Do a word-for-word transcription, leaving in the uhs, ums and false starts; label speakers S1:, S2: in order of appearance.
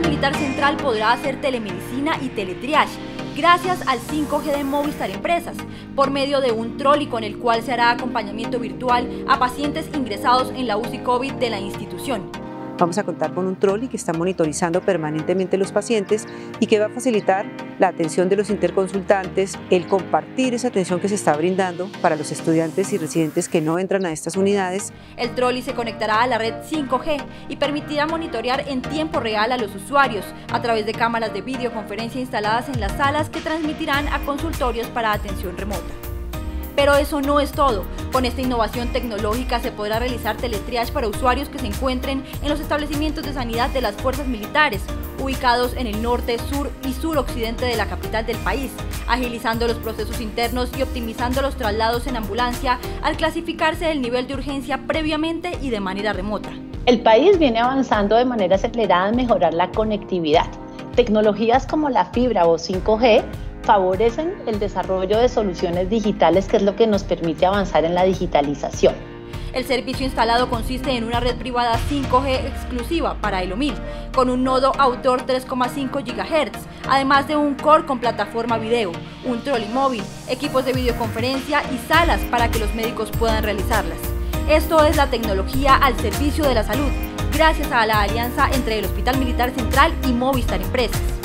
S1: Militar Central podrá hacer telemedicina y teletriage gracias al cinco G de Movistar Empresas, por medio de un trolley con el cual se hará acompañamiento virtual a pacientes ingresados en la U C I COVID de la institución.
S2: Vamos a contar con un trolley que está monitorizando permanentemente los pacientes y que va a facilitar la atención de los interconsultantes, el compartir esa atención que se está brindando para los estudiantes y residentes que no entran a estas unidades.
S1: El trolley se conectará a la red cinco G y permitirá monitorear en tiempo real a los usuarios a través de cámaras de videoconferencia instaladas en las salas que transmitirán a consultorios para atención remota. Pero eso no es todo. Con esta innovación tecnológica se podrá realizar teletriage para usuarios que se encuentren en los establecimientos de sanidad de las fuerzas militares, ubicados en el norte, sur y suroccidente de la capital del país, agilizando los procesos internos y optimizando los traslados en ambulancia al clasificarse el nivel de urgencia previamente y de manera remota.
S3: El país viene avanzando de manera acelerada en mejorar la conectividad. Tecnologías como la fibra o cinco G favorecen el desarrollo de soluciones digitales, que es lo que nos permite avanzar en la digitalización.
S1: El servicio instalado consiste en una red privada cinco G exclusiva para el OMIL, con un nodo outdoor tres coma cinco gigahertz, además de un core con plataforma video, un trolley móvil, equipos de videoconferencia y salas para que los médicos puedan realizarlas. Esto es la tecnología al servicio de la salud, gracias a la alianza entre el Hospital Militar Central y Movistar Empresas.